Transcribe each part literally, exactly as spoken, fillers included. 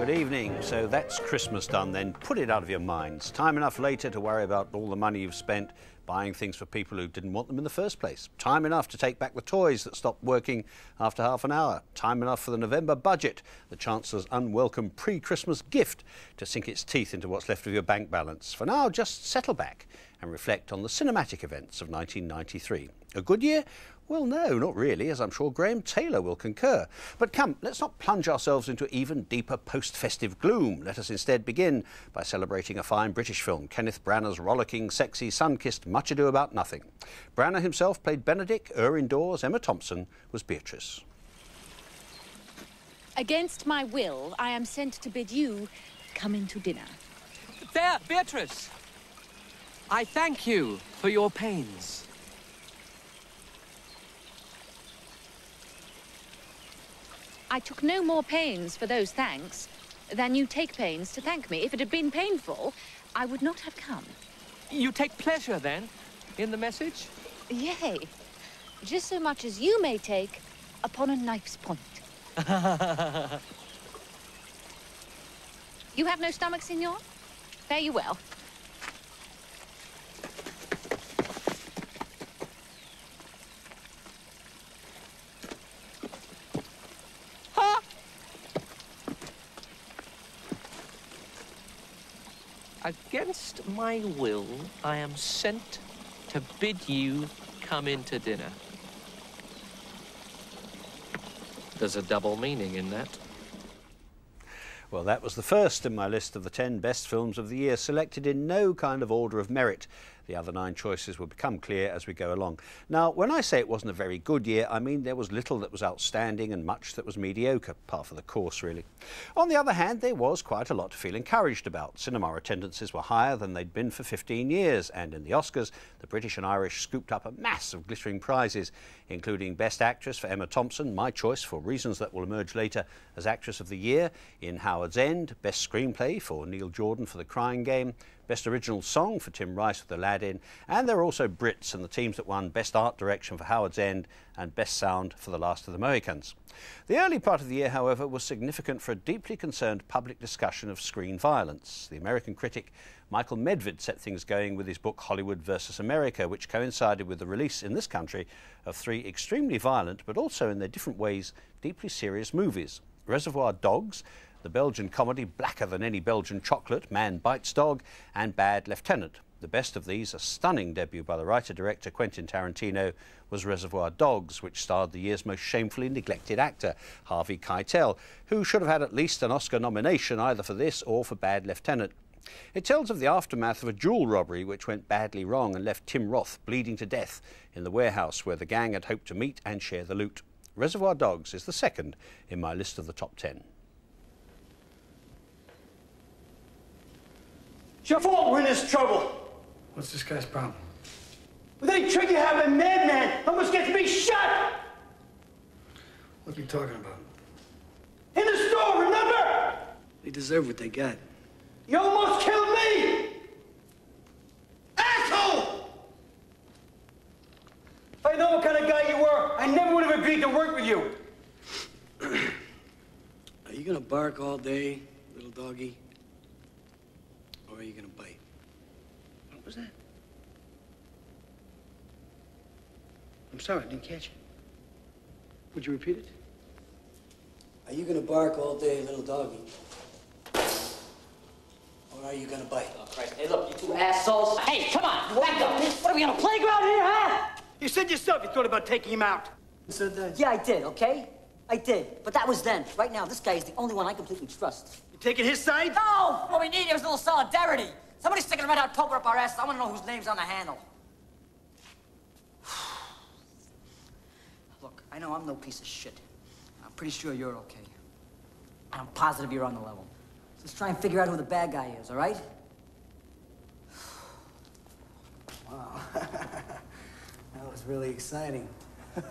Good evening. So that's Christmas done then. Put it out of your minds. Time enough later to worry about all the money you've spent buying things for people who didn't want them in the first place. Time enough to take back the toys that stopped working after half an hour. Time enough for the November budget, the Chancellor's unwelcome pre-Christmas gift, to sink its teeth into what's left of your bank balance. For now, just settle back and reflect on the cinematic events of nineteen ninety-three. A good year? Well, no, not really, as I'm sure Graham Taylor will concur. But come, let's not plunge ourselves into even deeper post-festive gloom. Let us instead begin by celebrating a fine British film, Kenneth Branagh's rollicking, sexy, sun-kissed Much Ado About Nothing. Branagh himself played Benedict, Erin Dawes, Emma Thompson was Beatrice. Against my will, I am sent to bid you come in to dinner. There, Beatrice! I thank you for your pains. I took no more pains for those thanks than you take pains to thank me. If it had been painful, I would not have come. You take pleasure, then, in the message? Yea, just so much as you may take upon a knife's point. You have no stomach, signor? Fare you well. Against my will, I am sent to bid you come in to dinner. There's a double meaning in that. Well, that was the first in my list of the ten best films of the year, selected in no kind of order of merit. The other nine choices will become clear as we go along. Now, when I say it wasn't a very good year, I mean there was little that was outstanding and much that was mediocre, par for the course, really. On the other hand, there was quite a lot to feel encouraged about. Cinema attendances were higher than they'd been for fifteen years, and in the Oscars, the British and Irish scooped up a mass of glittering prizes, including Best Actress for Emma Thompson, my choice for reasons that will emerge later as Actress of the Year, in Howard's End, Best Screenplay for Neil Jordan for The Crying Game, Best Original Song for Tim Rice with Aladdin, and there are also Brits and the teams that won Best Art Direction for Howard's End and Best Sound for The Last of the Mohicans. The early part of the year, however, was significant for a deeply concerned public discussion of screen violence. The American critic Michael Medved set things going with his book Hollywood versus America, which coincided with the release in this country of three extremely violent, but also in their different ways, deeply serious movies. Reservoir Dogs, the Belgian comedy Blacker Than Any Belgian Chocolate, Man Bites Dog, and Bad Lieutenant. The best of these, a stunning debut by the writer-director Quentin Tarantino, was Reservoir Dogs, which starred the year's most shamefully neglected actor, Harvey Keitel, who should have had at least an Oscar nomination either for this or for Bad Lieutenant. It tells of the aftermath of a jewel robbery which went badly wrong and left Tim Roth bleeding to death in the warehouse where the gang had hoped to meet and share the loot. Reservoir Dogs is the second in my list of the top ten. It's your fault we're in this trouble. What's this guy's problem? With any trick you have, a madman almost gets me shot! What are you talking about? In the store, remember? They deserve what they got. You almost killed me! Asshole! If I know what kind of guy you were, I never would have agreed to work with you. Are you gonna bark all day, little doggy? Or are you gonna bite? What was that? I'm sorry, I didn't catch it. Would you repeat it? Are you gonna bark all day, little doggy? Or are you gonna bite? Oh, Christ. Hey, look, you two assholes. Hey, come on, back up. What are we on a playground here, huh? You said yourself you thought about taking him out. Who said that? Yeah, I did, okay? I did. But that was then. Right now, this guy is the only one I completely trust. You taking his side? No! What we need here is a little solidarity. Somebody's sticking a red hot poker up our asses. I want to know whose name's on the handle. Look, I know I'm no piece of shit. I'm pretty sure you're okay. And I'm positive you're on the level. So let's try and figure out who the bad guy is, all right? Wow. That was really exciting. I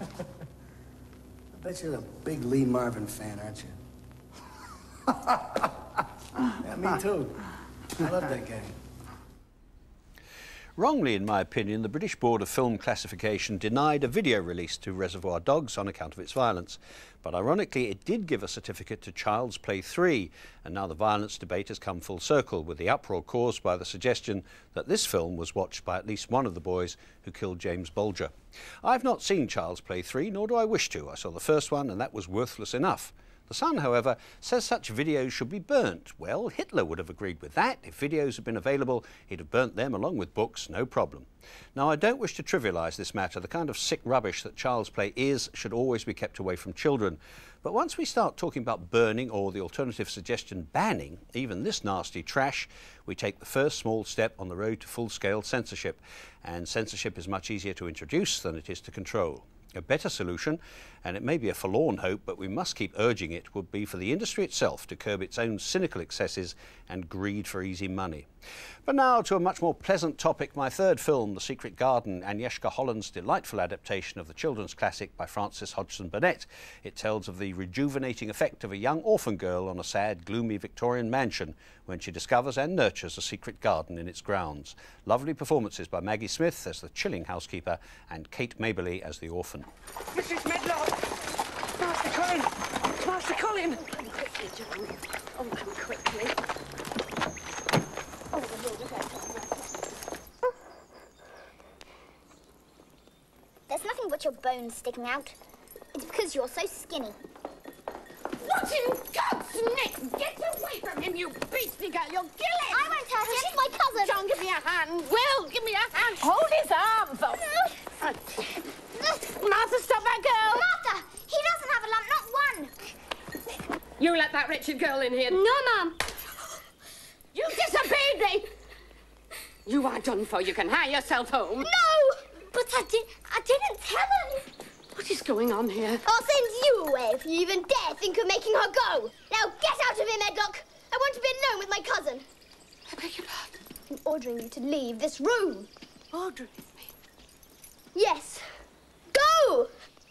bet you're a big Lee Marvin fan, aren't you? Yeah, me too. I love that guy. Wrongly, in my opinion, the British Board of Film Classification denied a video release to Reservoir Dogs on account of its violence. But ironically, it did give a certificate to Child's Play three, and now the violence debate has come full circle, with the uproar caused by the suggestion that this film was watched by at least one of the boys who killed James Bulger. I've not seen Child's Play three, nor do I wish to. I saw the first one, and that was worthless enough. The Sun, however, says such videos should be burnt. Well, Hitler would have agreed with that. If videos had been available, he'd have burnt them along with books, no problem. Now, I don't wish to trivialise this matter. The kind of sick rubbish that child's play is should always be kept away from children. But once we start talking about burning, or the alternative suggestion banning, even this nasty trash, we take the first small step on the road to full-scale censorship. And censorship is much easier to introduce than it is to control. A better solution, and it may be a forlorn hope, but we must keep urging it, would be for the industry itself to curb its own cynical excesses and greed for easy money. But now to a much more pleasant topic, my third film, The Secret Garden, Agnieszka Holland's delightful adaptation of the children's classic by Frances Hodgson Burnett. It tells of the rejuvenating effect of a young orphan girl on a sad, gloomy Victorian mansion when she discovers and nurtures a secret garden in its grounds. Lovely performances by Maggie Smith as the chilling housekeeper and Kate Maberly as the orphan. Missus Medlock! Master Colin! Master Colin! Come quickly, John. Oh, come quickly. Oh, the Lord of heaven. There's nothing but your bones sticking out. It's because you're so skinny. What in God's name? Get away from him, you beastly girl! You'll kill him! I won't hurt him. He's my cousin. John, give me a hand. Will, give me a hand. Hold his arm, folks. Martha, stop that girl! Martha, he doesn't have a lump, not one. You let that wretched girl in here. No, Mum. You disobeyed me! You are done for. You can hie yourself home. No! But I, did, I didn't tell him. What is going on here? I'll send you away if you even dare think of making her go. Now get out of here, Medlock. I want to be alone with my cousin. I beg your pardon. I'm ordering you to leave this room. Ordering me? Yes. Go!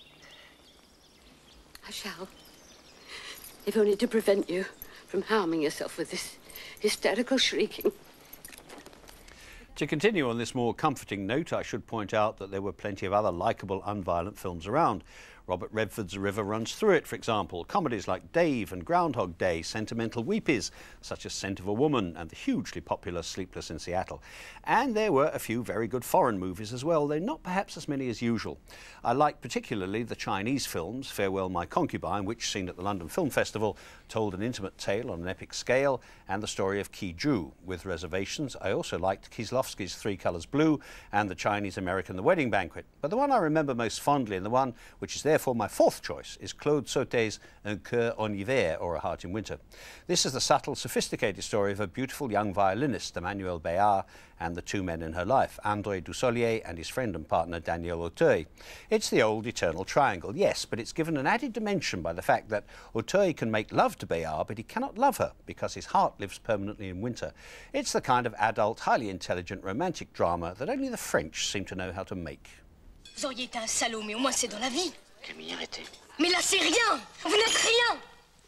I shall. If only to prevent you from harming yourself with this hysterical shrieking. To continue on this more comforting note, I should point out that there were plenty of other likeable, unviolent films around. Robert Redford's A River Runs Through It, for example. Comedies like Dave and Groundhog Day, sentimental weepies such as Scent of a Woman and the hugely popular Sleepless in Seattle. And there were a few very good foreign movies as well, though not perhaps as many as usual. I like particularly the Chinese films, Farewell My Concubine, which, seen at the London Film Festival, told an intimate tale on an epic scale, and the story of Ki Ju. With reservations, I also liked Kieslowski's Three Colours Blue and the Chinese-American The Wedding Banquet. But the one I remember most fondly, and the one which is therefore my fourth choice, is Claude Sauté's Un Cœur en Hiver, or A Heart in Winter. This is the subtle, sophisticated story of a beautiful young violinist, Emmanuelle Béard, and the two men in her life, André Dussolier and his friend and partner Daniel Auteuil. It's the old eternal triangle, yes, but it's given an added dimension by the fact that Auteuil can make love to Béard, but he cannot love her because his heart lives permanently in winter. It's the kind of adult, highly intelligent, romantic drama that only the French seem to know how to make. Vous auriez été un salaud, mais au moins c'est dans la vie. Camille, arrêtez. Mais là, c'est rien. Vous n'êtes rien.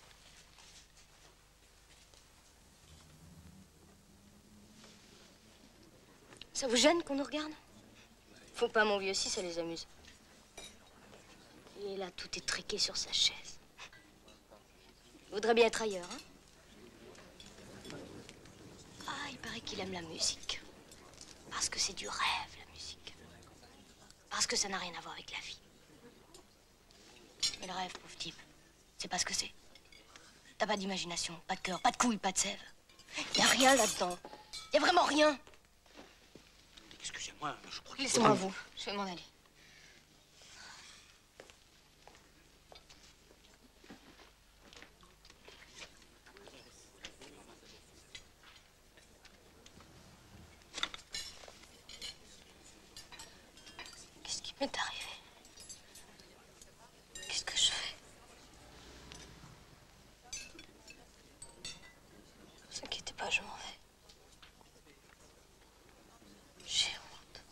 Ça vous gêne qu'on nous regarde? Faut pas, mon vieux, si ça les amuse. Il est là, tout est triqué sur sa chaise. Il voudrait bien être ailleurs, hein? Ah, il paraît qu'il aime la musique. Parce que c'est du rêve, la musique. Parce que ça n'a rien à voir avec la vie. Mais le rêve, pauvre type, c'est pas ce que c'est. T'as pas d'imagination, pas de cœur, pas de couilles, pas de sève. Y a rien là-dedans. Y a vraiment rien. Excusez-moi, mais je crois que... Laissez-moi vous, je vais m'en aller. Qu'est-ce qui m'est arrivé? Qu'est-ce que je fais? Ne vous inquiétez pas, je m'en vais. J'ai honte.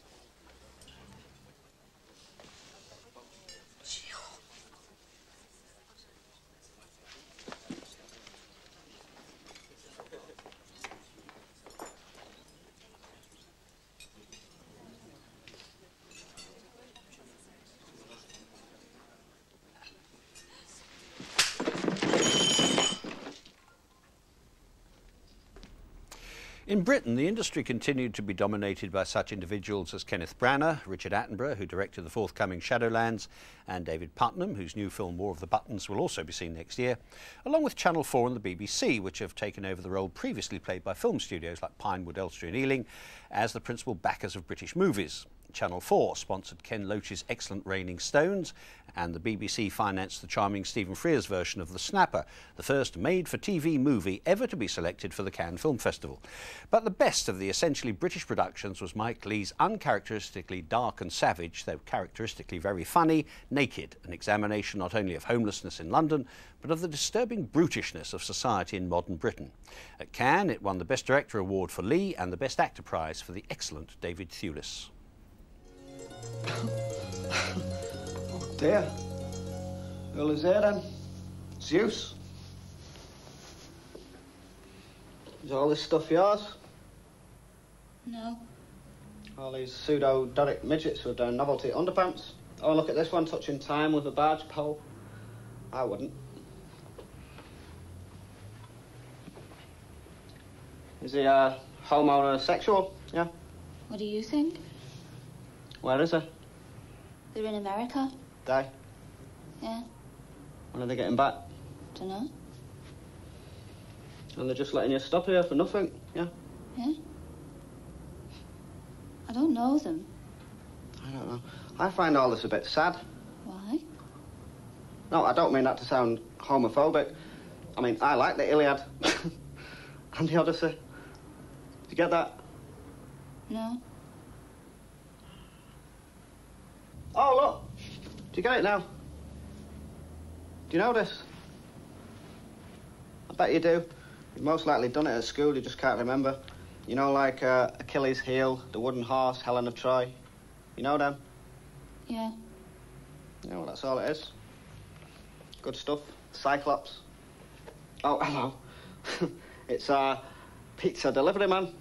J'ai honte. In Britain, the industry continued to be dominated by such individuals as Kenneth Branagh, Richard Attenborough, who directed the forthcoming Shadowlands, and David Putnam, whose new film War of the Buttons will also be seen next year, along with Channel four and the B B C, which have taken over the role previously played by film studios like Pinewood, Elstree and Ealing as the principal backers of British movies. Channel four sponsored Ken Loach's excellent Raining Stones, and the B B C financed the charming Stephen Frears version of The Snapper, the first made-for-T V movie ever to be selected for the Cannes Film Festival. But the best of the essentially British productions was Mike Leigh's uncharacteristically dark and savage, though characteristically very funny, Naked, an examination not only of homelessness in London, but of the disturbing brutishness of society in modern Britain. At Cannes, it won the Best Director award for Leigh and the Best Actor prize for the excellent David Thewlis. Oh dear. Who is there then? Zeus? Is all this stuff yours? No. All these pseudo-Doric midgets with their novelty underpants? Oh, look at this one touching time with a barge pole. I wouldn't. Is he, uh, homosexual? Yeah? What do you think? Where is he? They're in America. They? Yeah. When are they getting back? Dunno. And they're just letting you stop here for nothing, yeah? Yeah. I don't know them. I don't know. I find all this a bit sad. Why? No, I don't mean that to sound homophobic. I mean, I like the Iliad and the Odyssey. Did you get that? No. Oh, look. Do you get it now? Do you know this? I bet you do. You've most likely done it at school, you just can't remember. You know, like uh, Achilles' heel, the wooden horse, Helen of Troy. You know them? Yeah. Yeah, well, that's all it is. Good stuff. Cyclops. Oh, hello. It's uh, pizza delivery man.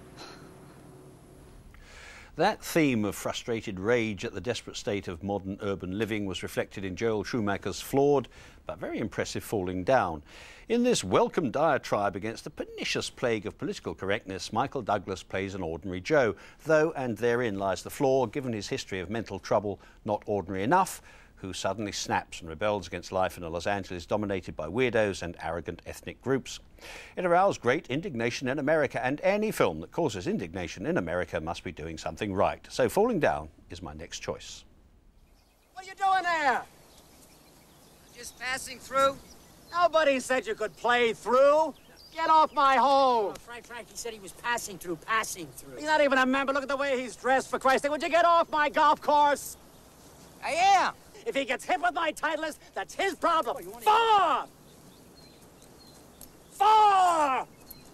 That theme of frustrated rage at the desperate state of modern urban living was reflected in Joel Schumacher's flawed but very impressive Falling Down. In this welcome diatribe against the pernicious plague of political correctness, Michael Douglas plays an ordinary Joe, though, and therein lies the flaw, given his history of mental trouble not ordinary enough, who suddenly snaps and rebels against life in a Los Angeles dominated by weirdos and arrogant ethnic groups. It aroused great indignation in America, and any film that causes indignation in America must be doing something right. So Falling Down is my next choice. What are you doing there? Just passing through. Nobody said you could play through. Get off my home. Oh, Frank, Frank, he said he was passing through, passing through. He's not even a member. Look at the way he's dressed, for Christ's sake. Would you get off my golf course? I am. If he gets hit with my Titleist, that's his problem. Oh, Four! Four!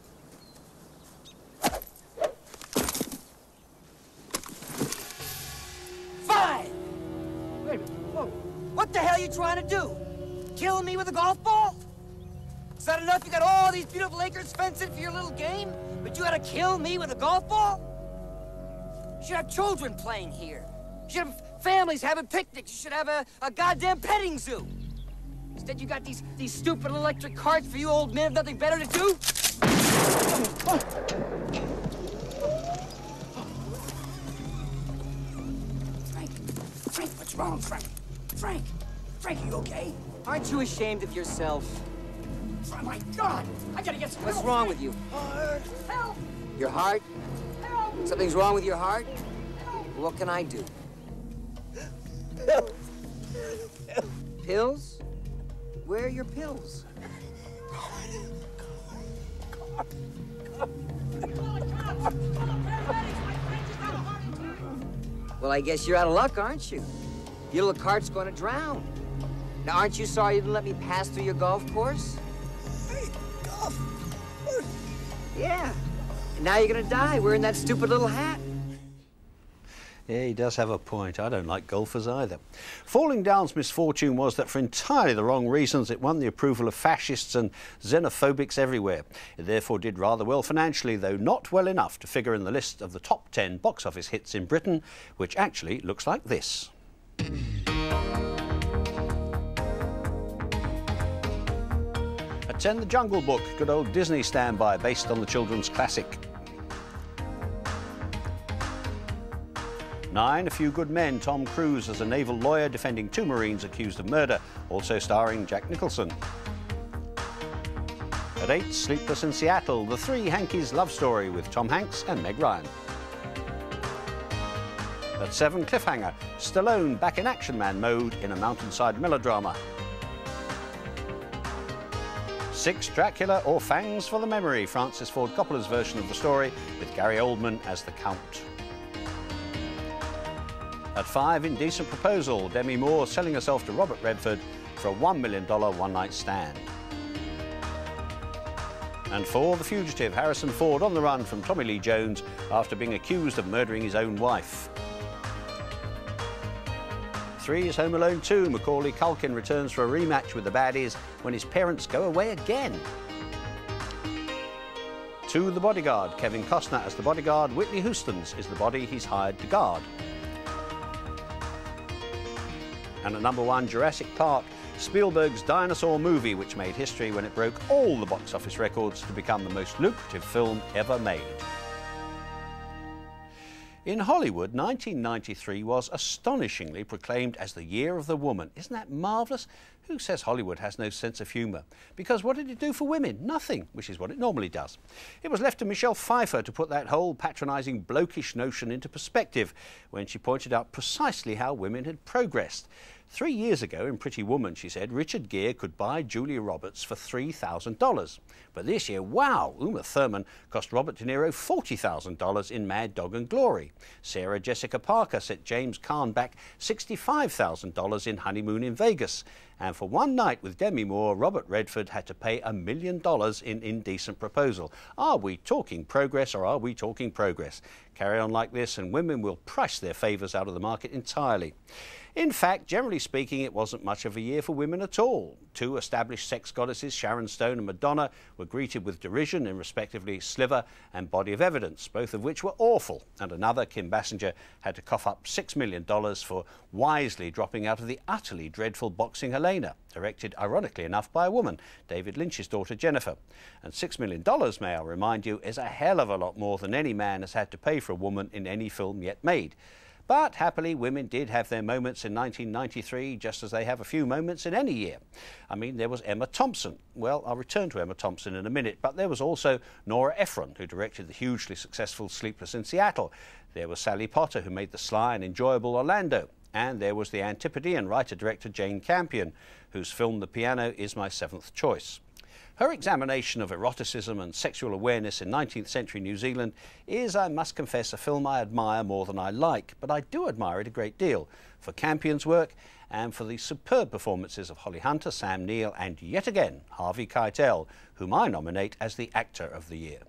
Five! Wait a minute. Whoa. What the hell are you trying to do? Kill me with a golf ball? Is that enough? You got all these beautiful acres fenced in for your little game, but you gotta kill me with a golf ball? You should have children playing here. You should have families having picnics. You should have a, a goddamn petting zoo. Instead, you got these, these stupid electric carts for you old men with nothing better to do. Frank, Frank, what's wrong, Frank? Frank, Frank, are you okay? Aren't you ashamed of yourself? Oh, my God! I gotta get some What's help. wrong with you? Heart. Help! Your heart? Help! Something's wrong with your heart? What can I do? Pills? Where are your pills? Well, I guess you're out of luck, aren't you? Your little cart's going to drown. Now, aren't you sorry you didn't let me pass through your golf course? Hey, golf course? Yeah. And now you're going to die wearing that stupid little hat. Yeah, he does have a point. I don't like golfers either. Falling Down's misfortune was that for entirely the wrong reasons it won the approval of fascists and xenophobics everywhere. It therefore did rather well financially, though not well enough to figure in the list of the top ten box office hits in Britain, which actually looks like this. At ten, The Jungle Book, good old Disney standby based on the children's classic. Nine, A Few Good Men, Tom Cruise as a naval lawyer defending two Marines accused of murder, also starring Jack Nicholson. At eight, Sleepless in Seattle, the Three Hankies love story with Tom Hanks and Meg Ryan. At seven, Cliffhanger, Stallone back in Action Man mode in a mountainside melodrama. Six, Dracula or Fangs for the Memory, Francis Ford Coppola's version of the story with Gary Oldman as the Count. At five, Indecent Proposal, Demi Moore selling herself to Robert Redford for a one million dollar one-night stand. And four, The Fugitive, Harrison Ford on the run from Tommy Lee Jones after being accused of murdering his own wife. Three is Home Alone two. Macaulay Culkin returns for a rematch with the baddies when his parents go away again. Two, The Bodyguard. Kevin Costner as the bodyguard. Whitney Houston's is the body he's hired to guard. And at number one, Jurassic Park. Spielberg's dinosaur movie, which made history when it broke all the box office records to become the most lucrative film ever made. In Hollywood, nineteen ninety-three was astonishingly proclaimed as the year of the woman. Isn't that marvellous? Who says Hollywood has no sense of humour? Because what did it do for women? Nothing, which is what it normally does. It was left to Michelle Pfeiffer to put that whole patronising, blokish notion into perspective when she pointed out precisely how women had progressed. Three years ago, in Pretty Woman, she said, Richard Gere could buy Julia Roberts for three thousand dollars. But this year, wow, Uma Thurman cost Robert De Niro forty thousand dollars in Mad Dog and Glory. Sarah Jessica Parker set James Caan back sixty-five thousand dollars in Honeymoon in Vegas. And for one night with Demi Moore, Robert Redford had to pay a million dollars in Indecent Proposal. Are we talking progress or are we talking progress? Carry on like this and women will price their favours out of the market entirely. In fact, generally speaking, it wasn't much of a year for women at all. Two established sex goddesses, Sharon Stone and Madonna, were greeted with derision in respectively Sliver and Body of Evidence, both of which were awful. And another, Kim Basinger, had to cough up six million dollars for wisely dropping out of the utterly dreadful Boxing Helena, directed, ironically enough, by a woman, David Lynch's daughter Jennifer. And six million dollars, may I remind you, is a hell of a lot more than any man has had to pay for a woman in any film yet made. But happily, women did have their moments in nineteen ninety-three, just as they have a few moments in any year. I mean, there was Emma Thompson. Well, I'll return to Emma Thompson in a minute, but there was also Nora Ephron, who directed the hugely successful Sleepless in Seattle. There was Sally Potter, who made the sly and enjoyable Orlando. And there was the Antipodean writer-director Jane Campion, whose film The Piano is my seventh choice. Her examination of eroticism and sexual awareness in nineteenth century New Zealand is, I must confess, a film I admire more than I like, but I do admire it a great deal for Campion's work and for the superb performances of Holly Hunter, Sam Neill and, yet again, Harvey Keitel, whom I nominate as the Actor of the Year.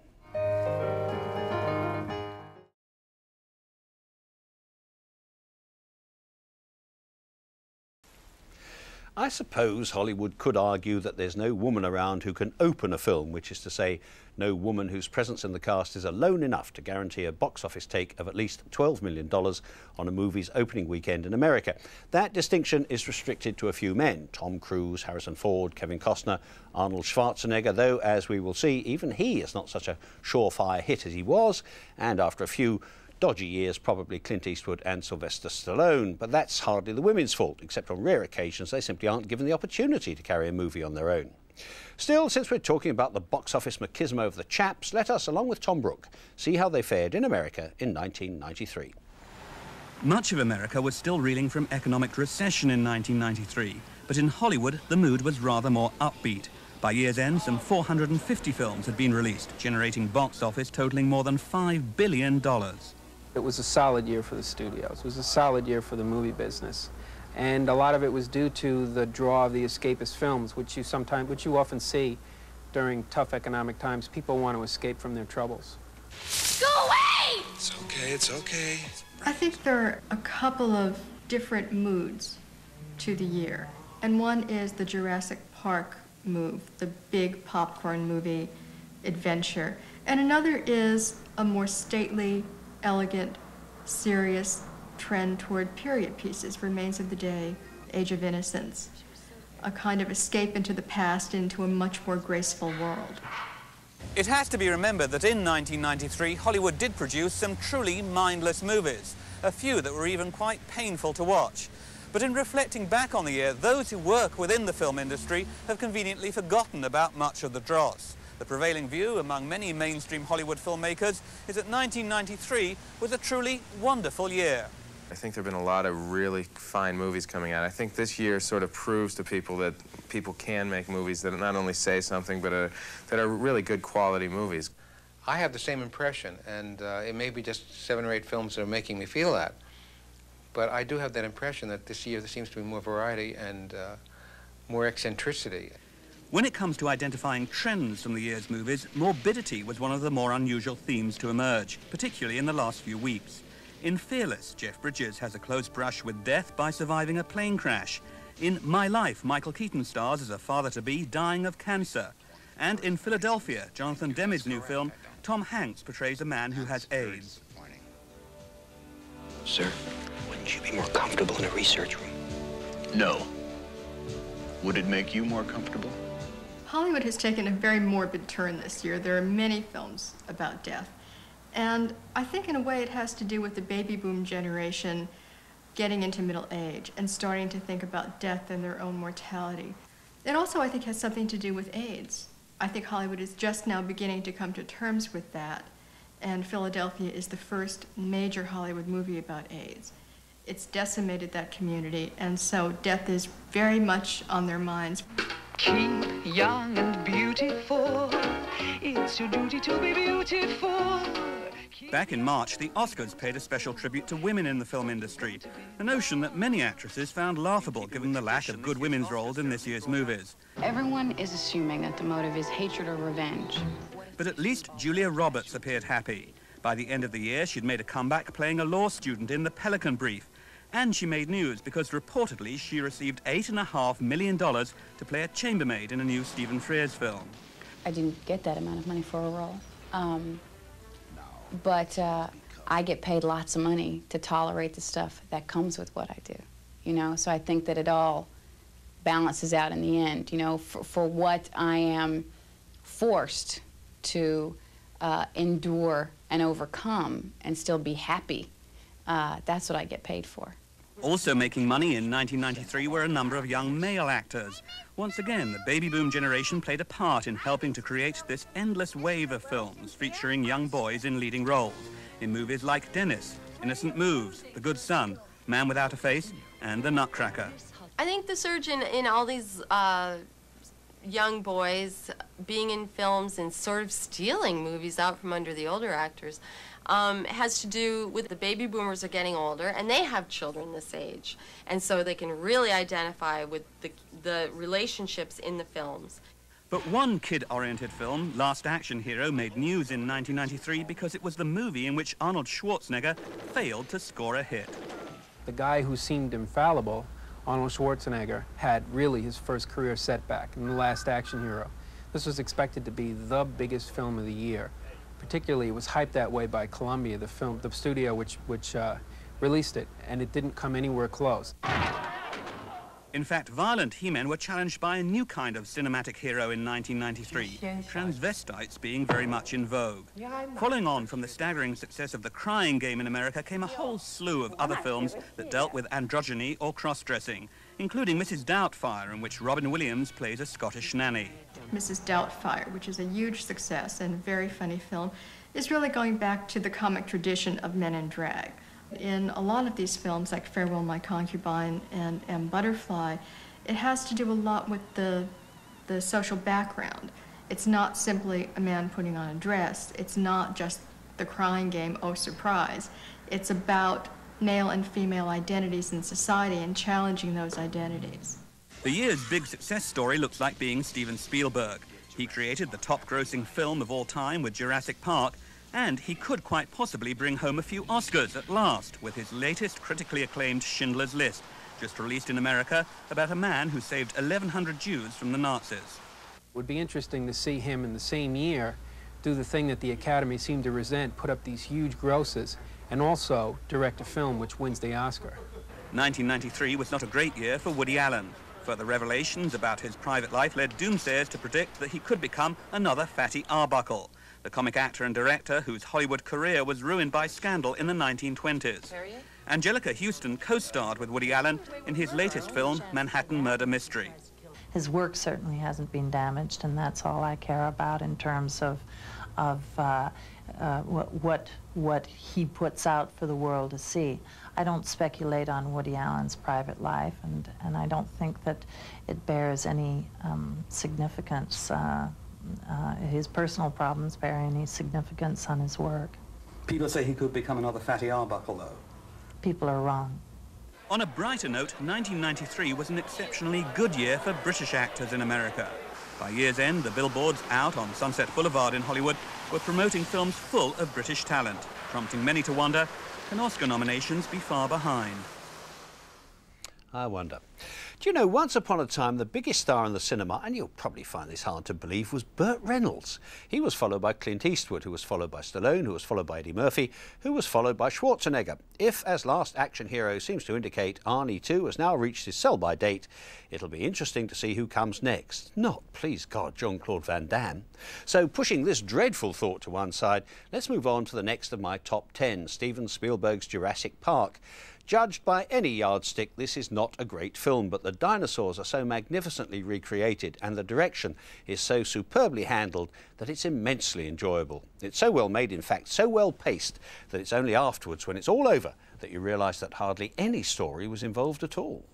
I suppose Hollywood could argue that there's no woman around who can open a film, which is to say, no woman whose presence in the cast is alone enough to guarantee a box office take of at least twelve million dollars on a movie's opening weekend in America. That distinction is restricted to a few men: Tom Cruise, Harrison Ford, Kevin Costner, Arnold Schwarzenegger, though, as we will see, even he is not such a surefire hit as he was, and after a few dodgy years, probably Clint Eastwood and Sylvester Stallone. But that's hardly the women's fault, except on rare occasions they simply aren't given the opportunity to carry a movie on their own. Still, since we're talking about the box office machismo of the chaps, let us, along with Tom Brooke, see how they fared in America in nineteen ninety-three. Much of America was still reeling from economic recession in nineteen ninety-three, but in Hollywood the mood was rather more upbeat. By year's end, some four hundred fifty films had been released, generating box office totaling more than five billion dollars. It was a solid year for the studios. It was a solid year for the movie business. And a lot of it was due to the draw of the escapist films, which you sometimes, which you often see during tough economic times. People want to escape from their troubles. Go away! It's okay, it's okay. I think there are a couple of different moods to the year. And one is the Jurassic Park move, the big popcorn movie adventure. And another is a more stately, elegant, serious trend toward period pieces, Remains of the Day, Age of Innocence, a kind of escape into the past, into a much more graceful world. It has to be remembered that in nineteen ninety-three, Hollywood did produce some truly mindless movies. a few that were even quite painful to watch. But in reflecting back on the year, those who work within the film industry have conveniently forgotten about much of the dross. The prevailing view among many mainstream Hollywood filmmakers is that nineteen ninety-three was a truly wonderful year. I think there have been a lot of really fine movies coming out. I think this year sort of proves to people that people can make movies that not only say something, but are, that are really good quality movies. I have the same impression, and uh, it may be just seven or eight films that are making me feel that. But I do have that impression that this year there seems to be more variety and uh, more eccentricity. When it comes to identifying trends from the year's movies, morbidity was one of the more unusual themes to emerge, particularly in the last few weeks. In Fearless, Jeff Bridges has a close brush with death by surviving a plane crash. In My Life, Michael Keaton stars as a father-to-be dying of cancer. And in Philadelphia, Jonathan Demme's new film, Tom Hanks portrays a man who has AIDS. Sir, wouldn't you be more comfortable in a research room? No. Would it make you more comfortable? Hollywood has taken a very morbid turn this year. There are many films about death. And I think in a way it has to do with the baby boom generation getting into middle age and starting to think about death and their own mortality. It also, I think, has something to do with AIDS. I think Hollywood is just now beginning to come to terms with that, and Philadelphia is the first major Hollywood movie about AIDS. It's decimated that community, and so death is very much on their minds. Keep young and beautiful. It's your duty to be beautiful. Back in March, the Oscars paid a special tribute to women in the film industry, a notion that many actresses found laughable given the lack of good women's roles in this year's movies. Everyone is assuming that the motive is hatred or revenge. But at least Julia Roberts appeared happy. By the end of the year, she'd made a comeback playing a law student in The Pelican Brief. And she made news because reportedly she received eight and a half million dollars to play a chambermaid in a new Stephen Frears film. I didn't get that amount of money for a role. Um, but uh, I get paid lots of money to tolerate the stuff that comes with what I do, you know? So I think that it all balances out in the end, you know, for, for what I am forced to uh, endure and overcome and still be happy. Uh, that's what I get paid for. Also making money in nineteen ninety-three were a number of young male actors. Once again, the baby boom generation played a part in helping to create this endless wave of films featuring young boys in leading roles in movies like Dennis, Innocent Moves, The Good Son, Man Without a Face, and The Nutcracker. I think the surge in, in all these uh, young boys being in films and sort of stealing movies out from under the older actors Um, has to do with the baby boomers are getting older and they have children this age, and so they can really identify with the, the relationships in the films. But one kid-oriented film, Last Action Hero, made news in nineteen ninety-three because it was the movie in which Arnold Schwarzenegger failed to score a hit. The guy who seemed infallible, Arnold Schwarzenegger, had really his first career setback in The Last Action Hero. This was expected to be the biggest film of the year. Particularly, it was hyped that way by Columbia, the film, the studio which, which uh, released it, and it didn't come anywhere close. In fact, violent He-Men were challenged by a new kind of cinematic hero in nineteen ninety-three, transvestites being very much in vogue. Following on from the staggering success of The Crying Game in America came a whole slew of other films that dealt with androgyny or cross-dressing, including Missus Doubtfire, in which Robin Williams plays a Scottish nanny. Missus Doubtfire, which is a huge success and a very funny film, is really going back to the comic tradition of men in drag. In a lot of these films, like Farewell My Concubine and, and Butterfly, it has to do a lot with the, the social background. It's not simply a man putting on a dress. It's not just The Crying Game, oh surprise. It's about male and female identities in society and challenging those identities. The year's big success story looks like being Steven Spielberg. He created the top-grossing film of all time with Jurassic Park, and he could quite possibly bring home a few Oscars at last with his latest critically acclaimed Schindler's List, just released in America, about a man who saved eleven hundred Jews from the Nazis. It would be interesting to see him in the same year do the thing that the Academy seemed to resent, put up these huge grosses, and also direct a film which wins the Oscar. nineteen ninety-three was not a great year for Woody Allen. Further revelations about his private life led doomsayers to predict that he could become another Fatty Arbuckle, the comic actor and director whose Hollywood career was ruined by scandal in the nineteen twenties. Angelica Houston co-starred with Woody Allen in his latest film, Manhattan Murder Mystery. His work certainly hasn't been damaged, and that's all I care about in terms of, of uh, uh, what, what, what he puts out for the world to see. I don't speculate on Woody Allen's private life, and, and I don't think that it bears any um, significance, uh, uh, his personal problems bear any significance on his work. People say he could become another Fatty Arbuckle, though. People are wrong. On a brighter note, nineteen ninety-three was an exceptionally good year for British actors in America. By year's end, the billboards out on Sunset Boulevard in Hollywood were promoting films full of British talent, prompting many to wonder, can Oscar nominations be far behind? I wonder. Do you know, once upon a time, the biggest star in the cinema, and you'll probably find this hard to believe, was Burt Reynolds. He was followed by Clint Eastwood, who was followed by Stallone, who was followed by Eddie Murphy, who was followed by Schwarzenegger. If, as Last Action Hero seems to indicate, Arnie too has now reached his sell-by date, it'll be interesting to see who comes next. Not, please God, Jean-Claude Van Damme. So, pushing this dreadful thought to one side, let's move on to the next of my top ten, Steven Spielberg's Jurassic Park. Judged by any yardstick, this is not a great film, but the dinosaurs are so magnificently recreated and the direction is so superbly handled that it's immensely enjoyable. It's so well made, in fact, so well paced, that it's only afterwards, when it's all over, that you realise that hardly any story was involved at all.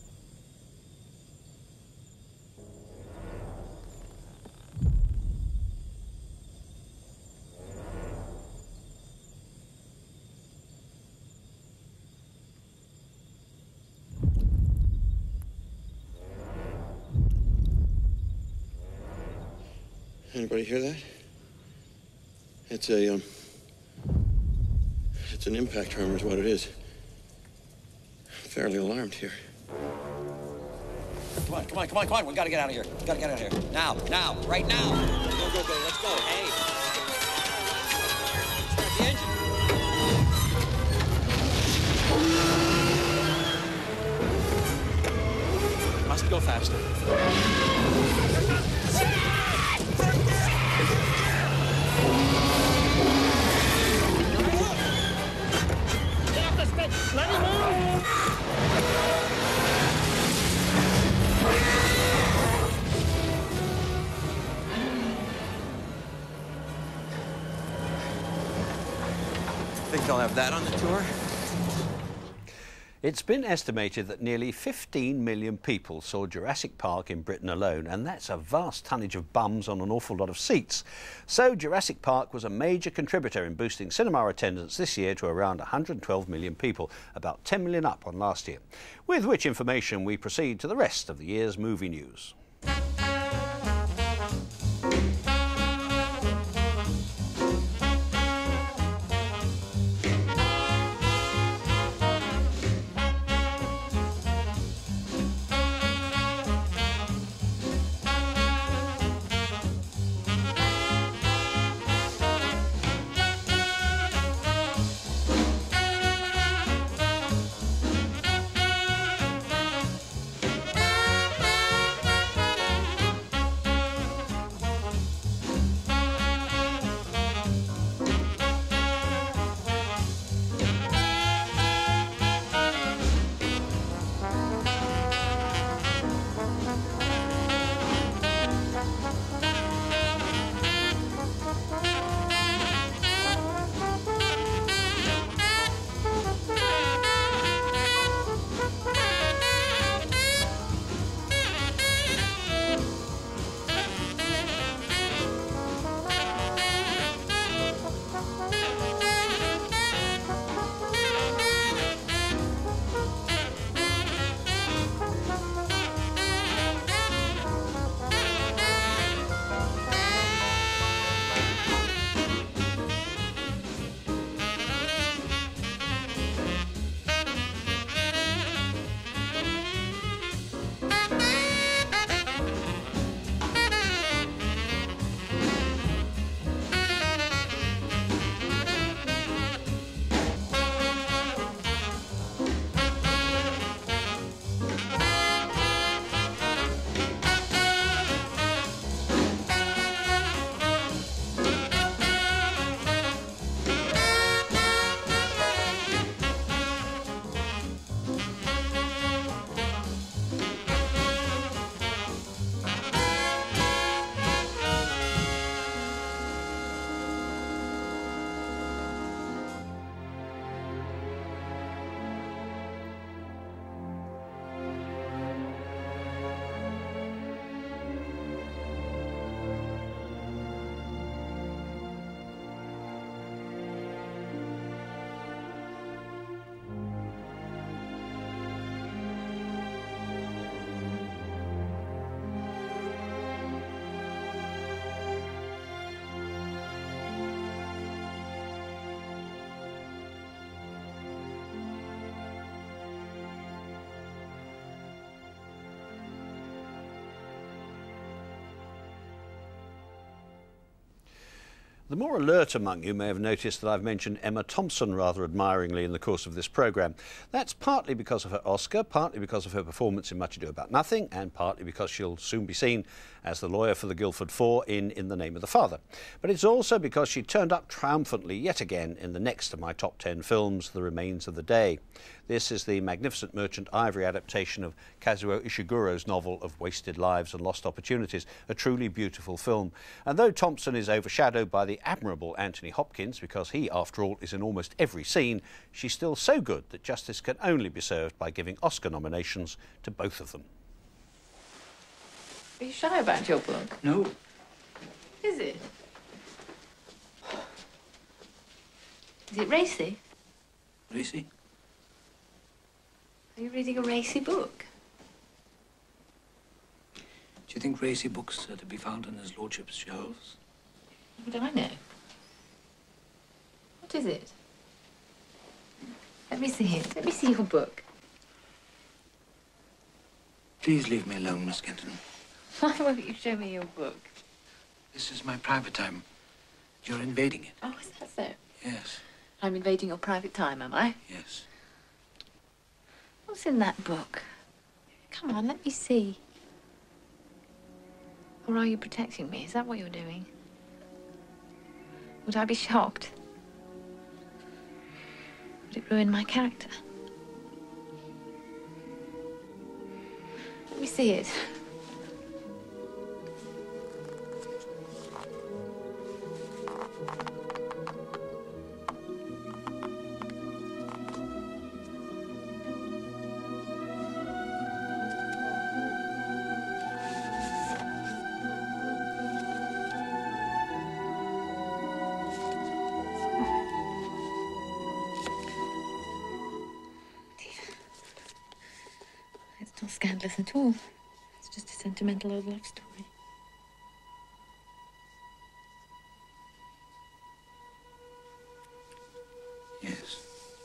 Anybody hear that? It's a, um... It's an impact tremor is what it is. I'm fairly alarmed here. Come on, come on, come on, come on. We gotta get out of here. We gotta get out of here. Now, now, right now. Go, go, go. Let's go. Hey. Start the engine. Must go faster. Let him move! Think they'll have that on the tour? It's been estimated that nearly fifteen million people saw Jurassic Park in Britain alone, and that's a vast tonnage of bums on an awful lot of seats. So Jurassic Park was a major contributor in boosting cinema attendance this year to around one hundred twelve million people, about ten million up on last year. With which information we proceed to the rest of the year's movie news. The more alert among you may have noticed that I've mentioned Emma Thompson rather admiringly in the course of this programme. That's partly because of her Oscar, partly because of her performance in Much Ado About Nothing, and partly because she'll soon be seen as the lawyer for the Guildford Four in In the Name of the Father. But it's also because she turned up triumphantly yet again in the next of my top ten films, The Remains of the Day. This is the magnificent Merchant Ivory adaptation of Kazuo Ishiguro's novel of Wasted Lives and Lost Opportunities, a truly beautiful film. And though Thompson is overshadowed by the admirable Anthony Hopkins, because he, after all, is in almost every scene, she's still so good that justice can only be served by giving Oscar nominations to both of them. Are you shy about your book? No. Is it? Is it racy? Racy? Are you reading a racy book? Do you think racy books are to be found on his lordship's shelves? What do I know? What is it? Let me see it. Let me see your book. Please leave me alone, Miss Kenton. Why won't you show me your book? This is my private time. You're invading it. Oh, is that so? Yes. I'm invading your private time, am I? Yes. What's in that book? Come on, let me see. Or are you protecting me? Is that what you're doing? Would I be shocked? Would it ruin my character? Let me see it. It's not scandalous at all. It's just a sentimental old love story. Yes.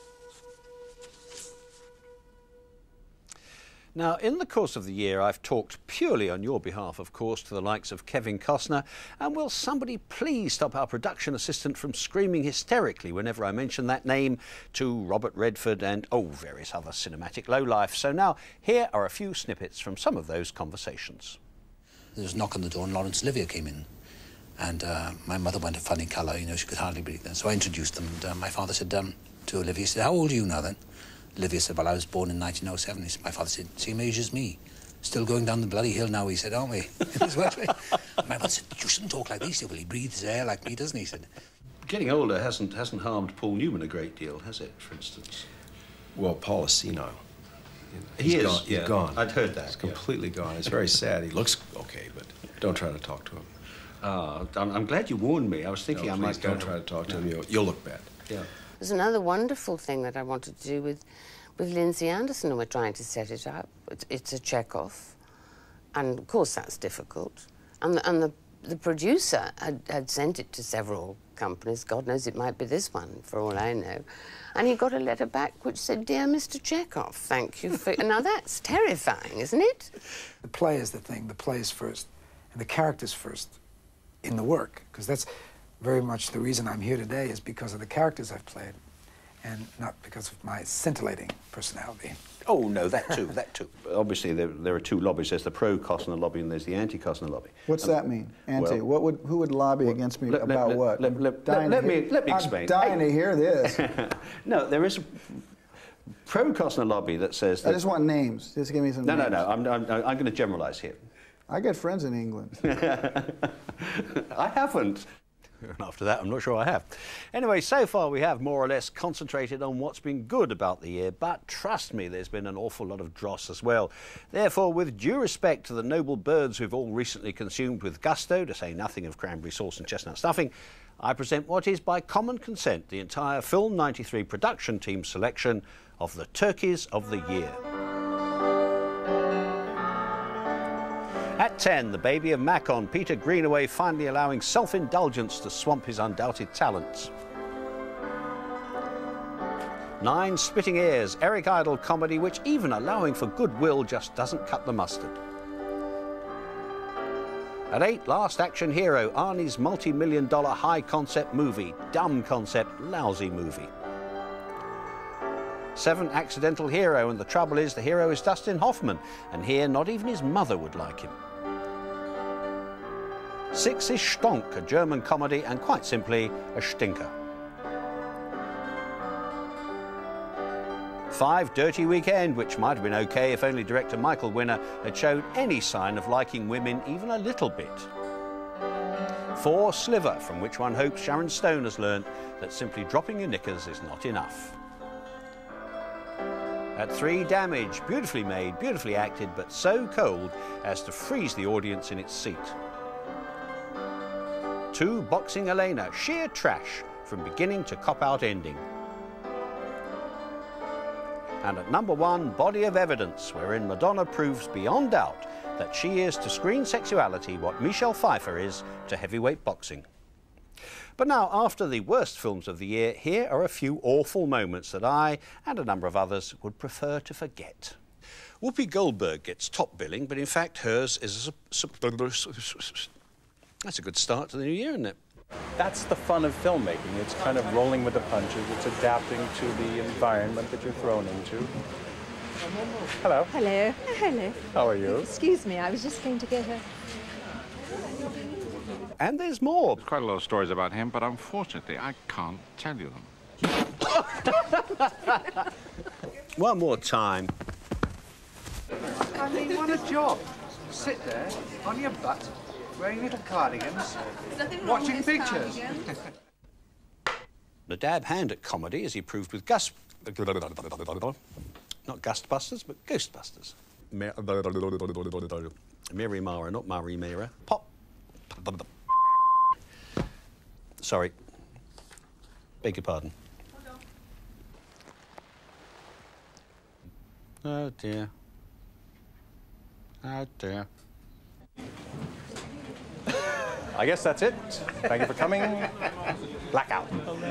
Now, in the course of the year, I've talked purely on your behalf, of course, to the likes of Kevin Costner. And will somebody please stop our production assistant from screaming hysterically whenever I mention that name, to Robert Redford and, oh, various other cinematic lowlifes. So now, here are a few snippets from some of those conversations. There was a knock on the door and Laurence Olivier came in. And uh, my mother went a funny colour, you know, she could hardly breathe then. So I introduced them, and uh, my father said um, to Olivier, he said, how old are you now then? Olivier said, well, I was born in nineteen oh seven. He said, my father said, same age as me. Still going down the bloody hill now, he said, aren't we? In his Welsh way. My father said, you shouldn't talk like this. He said, well, he breathes air like me, doesn't he? He said, getting older hasn't, hasn't harmed Paul Newman a great deal, has it, for instance? Well, Paul is senile. He He's is, gone. yeah. He's gone. I'd heard that. He's completely yeah. gone. It's very sad. He looks okay, but don't try to talk to him. Ah, I'm, I'm glad you warned me. I was thinking no, I please might don't don't try to talk to no. him. You'll, you'll look bad. Yeah. There's another wonderful thing that I wanted to do with, with Lindsay Anderson, and we're trying to set it up. It's, it's a Chekhov, and of course that's difficult. And the, and the, the producer had, had sent it to several companies. God knows it might be this one, for all I know. And he got a letter back which said, Dear Mister Chekhov, thank you for... Now that's terrifying, isn't it? The play is the thing. The play is first, and the character's first in the work, because that's very much the reason I'm here today, is because of the characters I've played, and not because of my scintillating personality. Oh, no, that too, that too. Obviously, there, there are two lobbies. There's the pro-Costner lobby and there's the anti-Costner lobby. What's um, that mean? Anti? Well, what would, who would lobby against me let, about let, what? Let, let, let, let, hear, me, let me explain. I'm dying hey. to hear this. No, there is a pro-Costner lobby that says that... I just want names. Just give me some no, names. No, no, I'm, I'm, I'm going to generalise here. I got friends in England. I haven't. And after that, I'm not sure I have. Anyway, so far we have more or less concentrated on what's been good about the year, but trust me, there's been an awful lot of dross as well. Therefore, with due respect to the noble birds we've all recently consumed with gusto, to say nothing of cranberry sauce and chestnut stuffing, I present what is, by common consent, the entire Film ninety-three production team's selection of the turkeys of the year. At ten, The Baby of Macon, Peter Greenaway finally allowing self-indulgence to swamp his undoubted talents. Nine, Splitting Ears, Eric Idle comedy which, even allowing for goodwill, just doesn't cut the mustard. At eight, Last Action Hero, Arnie's multi-million dollar high-concept movie. Dumb concept, lousy movie. Seven, Accidental Hero, and the trouble is the hero is Dustin Hoffman, and here not even his mother would like him. Six is Stonk, a German comedy, and quite simply, a stinker. Five, Dirty Weekend, which might have been okay if only director Michael Winner had shown any sign of liking women even a little bit. Four, Sliver, from which one hopes Sharon Stone has learned that simply dropping your knickers is not enough. At three, Damage, beautifully made, beautifully acted, but so cold as to freeze the audience in its seat. Two, Boxing Elena, sheer trash from beginning to cop-out ending. And at number one, Body of Evidence, wherein Madonna proves beyond doubt that she is to screen sexuality what Michelle Pfeiffer is to heavyweight boxing. But now, after the worst films of the year, here are a few awful moments that I, and a number of others, would prefer to forget. Whoopi Goldberg gets top billing, but in fact hers is a... That's a good start to the new year, isn't it? That's the fun of filmmaking. It's kind of rolling with the punches. It's adapting to the environment that you're thrown into. Hello. Hello. Hello. How are you? Excuse me, I was just going to get her. And there's more. There's quite a lot of stories about him, but unfortunately, I can't tell you them. One more time. I mean, what a job. Sit there, on your butt, wearing little cardigans, watching pictures. The dab hand at comedy, as he proved with Gus... Not Gustbusters, but Ghostbusters. Mary Mara, not Mary Mara. Pop. Sorry. Beg your pardon. Oh dear. Oh dear. I guess that's it. Thank you for coming. Blackout.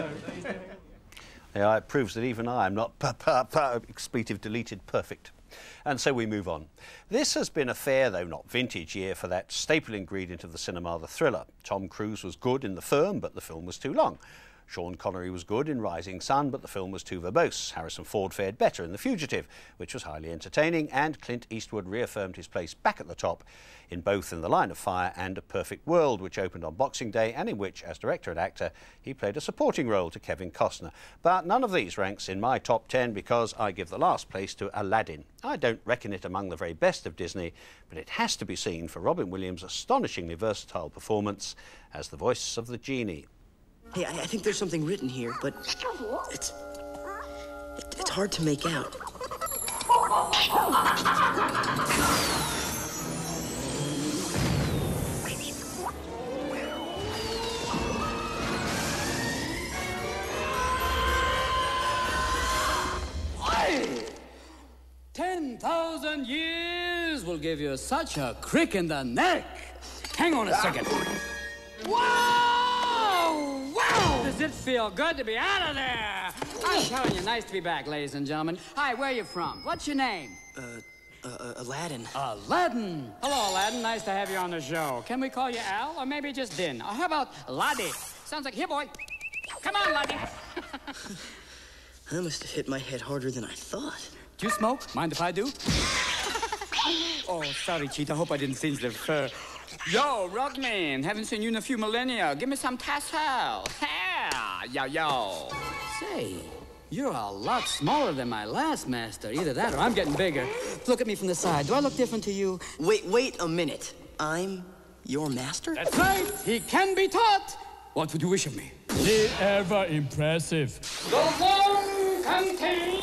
Yeah, it proves that even I am not pa pa pa expletive deleted perfect. And so we move on. This has been a fair, though not vintage, year for that staple ingredient of the cinema, the thriller. Tom Cruise was good in The Firm, but the film was too long. Sean Connery was good in Rising Sun, but the film was too verbose. Harrison Ford fared better in The Fugitive, which was highly entertaining, and Clint Eastwood reaffirmed his place back at the top in both In the Line of Fire and A Perfect World, which opened on Boxing Day, and in which, as director and actor, he played a supporting role to Kevin Costner. But none of these ranks in my top ten because I give the last place to Aladdin. I don't reckon it among the very best of Disney, but it has to be seen for Robin Williams' astonishingly versatile performance as the voice of the genie. Hey, I, I think there's something written here, but it's... It, it's hard to make out. Ten thousand years will give you such a crick in the neck. Hang on a second. Wow! Wow! Does it feel good to be out of there? I'm telling you, nice to be back, ladies and gentlemen. Hi, where are you from? What's your name? Uh, uh, uh, Aladdin. Aladdin. Hello, Aladdin. Nice to have you on the show. Can we call you Al, or maybe just Din? Or how about Laddie? Sounds like, here, boy. Come on, Laddie. I must have hit my head harder than I thought. Do you smoke? Mind if I do? Oh, sorry, Cheetah. Hope I didn't singe the fur. Yo, Rodman. Haven't seen you in a few millennia. Give me some tassel. Yeah, yo, yo. Say, you're a lot smaller than my last master. Either that or I'm getting bigger. Look at me from the side. Do I look different to you? Wait, wait a minute. I'm your master? That's right. He can be taught. What would you wish of me? The ever impressive. The one contained.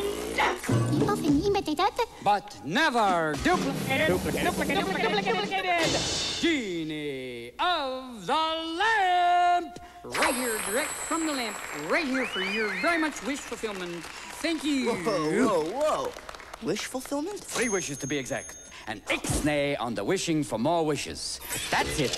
But never duplicated. Duplicated. Duplicated. Duplicated. Duplicated. Genie of the lamp. Right here, direct from the lamp. Right here for your very much wish fulfillment. Thank you. Whoa, whoa, whoa. Wish fulfillment? Three wishes to be exact. An ixnay on the wishing for more wishes. That's it.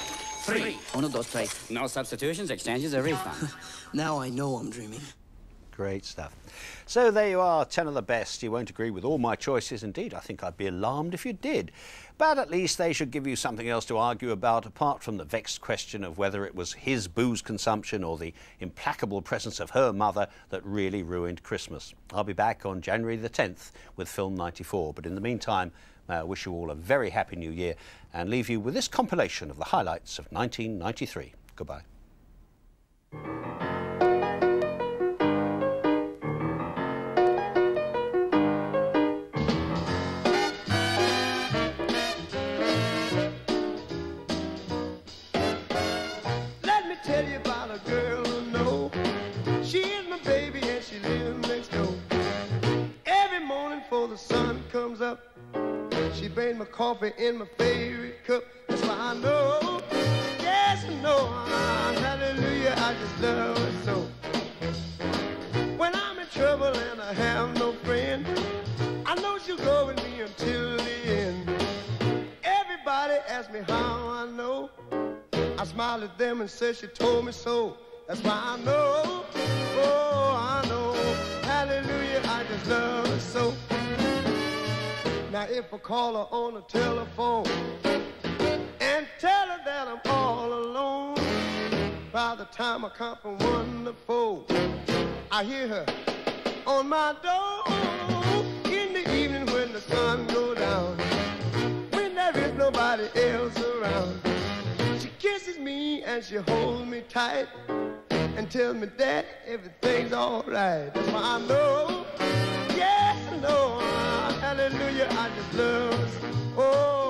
Three. Uno, dos, tres. No substitutions, exchanges, or refund. Now I know I'm dreaming. Great stuff. So there you are, ten of the best. You won't agree with all my choices. Indeed, I think I'd be alarmed if you did. But at least they should give you something else to argue about, apart from the vexed question of whether it was his booze consumption or the implacable presence of her mother that really ruined Christmas. I'll be back on January the tenth with Film ninety-four. But in the meantime, may I wish you all a very happy new year and leave you with this compilation of the highlights of nineteen ninety-three. Goodbye. Tell you about a girl I know. She is my baby and she lives next door. Every morning before the sun comes up, she brings my coffee in my favorite cup. That's why I know, yes I know, hallelujah, I just love her so. When I'm in trouble and I have no friend, I know she'll go with me until the end. Everybody asks me how I know. I smile at them and say she told me so. That's why I know, oh, I know, hallelujah, I just love her so. Now if I call her on the telephone and tell her that I'm all alone, by the time I count from one to four, I hear her on my door. In the evening when the sun goes down, when there is nobody else around, kisses me and she holds me tight and tells me that everything's all right. That's why I know, yes I know, hallelujah, I just love her. Oh.